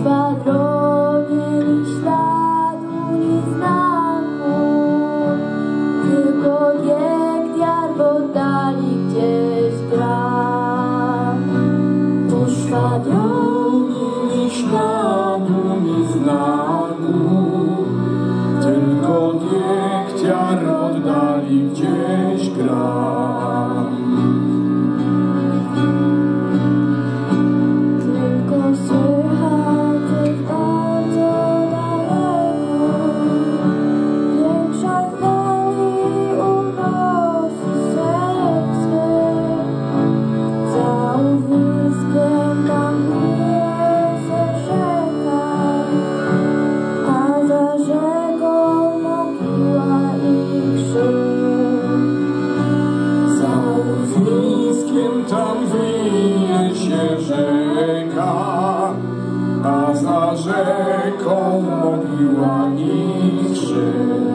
Poszła drogie, ni śladu, ni znaku, tylko diegtiar w oddali gdzieś gra. Poszła drogie, ni śladu, ni znaku, tylko diegtiar w oddali gdzieś gra. Tam winie się rzeka, a za rzeką mogiła i krzyż.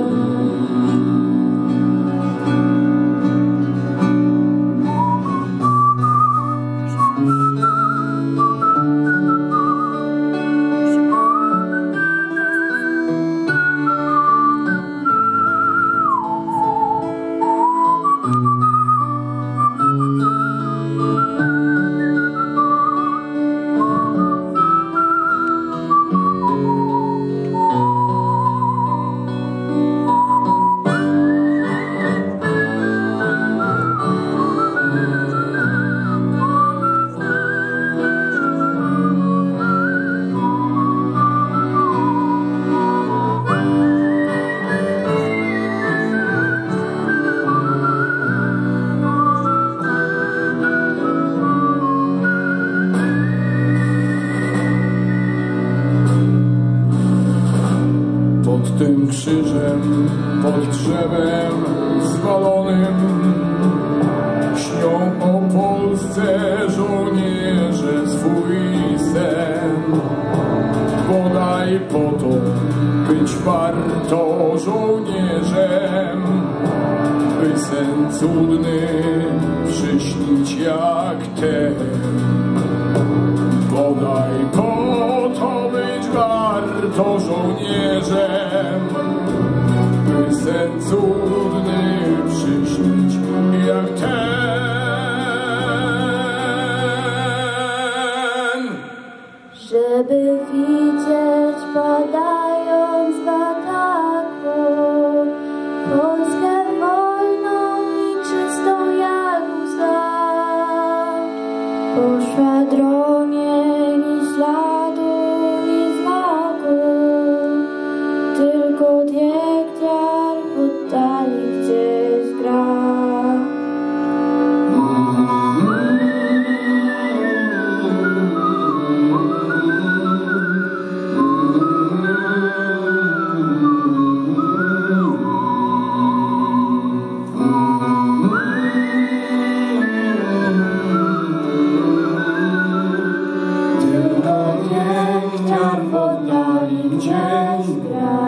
Pod tym krzyżem, pod drzewem zwalonym śnią o Polsce żołnierze swój sen. Bodaj po to być warto żołnierzem, by sen cudny przyśnić jak ten. Bodaj po to być warto żołnierzem, by sen cudny przyśnić jak ten. Żeby widzieć, padając w ataku, Polskę wolną i czystą jak łza. Poszła drogie, ni śladu, ni znaku, tylko diegtiar w oddali gdzieś gra. W oddali gdzieś gra.